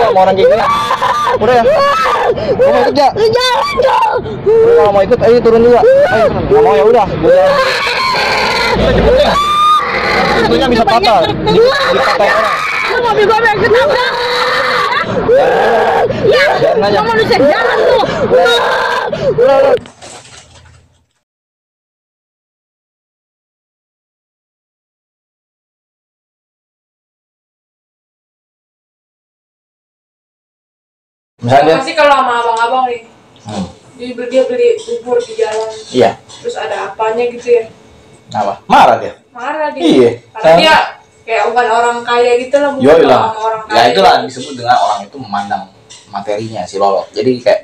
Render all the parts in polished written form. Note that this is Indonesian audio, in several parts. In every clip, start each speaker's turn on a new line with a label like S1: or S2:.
S1: sama orang kayak gini. Udah ya. Gua mau kerja. Udah kalau mau ikut, ayo turun juga. Ayo turun. Nggak mau ya udah. Kita jemputnya. Pintunya bisa patah. Dipatahin orang.
S2: Mobil gua mau ketabrak. Ya, gua manusia jalan tuh.
S1: Udah. Misalnya
S3: pasti kalau sama abang-abang nih, dia beli bubur di jalan,
S1: iya.
S3: terus ada apanya gitu ya?
S1: Apa? Marah dia?
S3: Marah dia.
S1: Iya.
S3: Karena dia kayak bukan orang kaya gitu lah, bukan sama orang kaya.
S1: Ya itulah disebut dengan orang itu memandang materinya si Lolo. Jadi kayak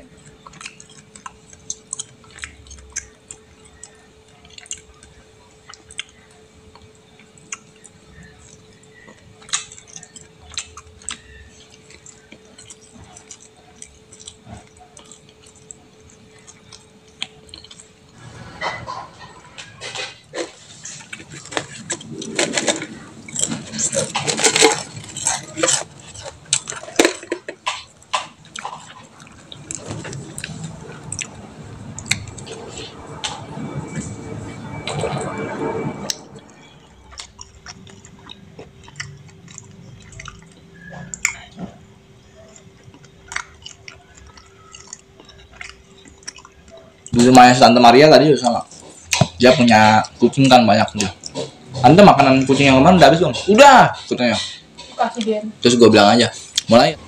S1: di rumahnya Tante Maria tadi juga sama. Dia punya kucing kan banyak tuh. Tante makanan kucing yang kemarin udah habis belum? Udah, katanya.
S3: Kasih dia.
S1: Terus gue bilang aja, mulai